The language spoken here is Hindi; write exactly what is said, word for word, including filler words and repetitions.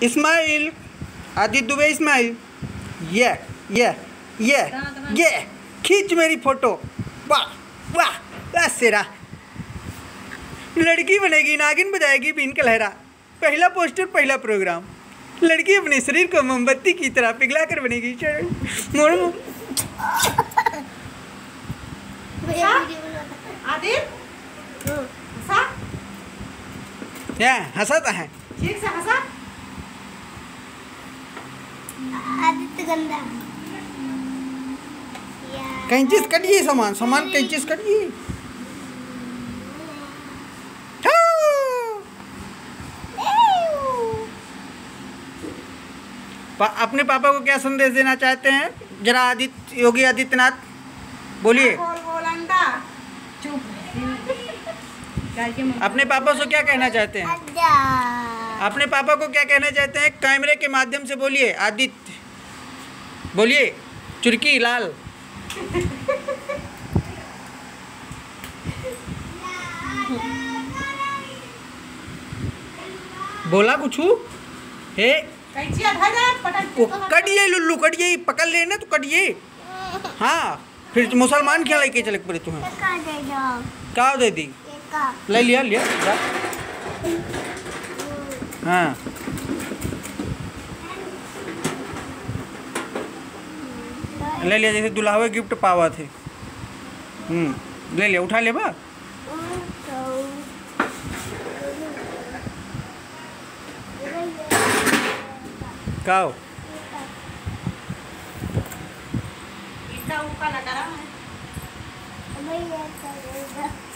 इस्माइल, आदित्य दुबे इस्माइल, ये ये ये ये खींच मेरी फोटो। वाह वाह वाह सेरा। लड़की बनेगी, नागिन बजाएगी बीन का लहरा। पहला पोस्टर, पहला प्रोग्राम। लड़की अपने शरीर को मोमबत्ती की तरह पिघला कर बनेगी। मोड़ मोड़। क्या हंसाता है? ठीक से हंसा। आदित्य गंदा। कहीं चीज कटिए, सामान सामान कहीं चीज कटिए। पा, अपने पापा को क्या संदेश देना चाहते हैं? जरा आदित्य योगी आदित्यनाथ बोलिए। अपने पापा से क्या कहना चाहते हैं? अपने पापा को क्या कहना चाहते हैं? कैमरे के माध्यम से बोलिए। आदित्य बोलिए। चुरकी लाल। बोला कुछ हे? कटिए लुल्लू, कटिए, पकड़ लेना तो कटिए। हाँ फिर मुसलमान क्या लेके चले पड़े तुम्हें? क्या दे दी? ले लिया लिया जा। हाँ ले लिया, जैसे दुल्हावे गिफ्ट पावा थे। हम्म ले लिया, उठा ले बा। काओ इतना ऊपर लगा रहा है।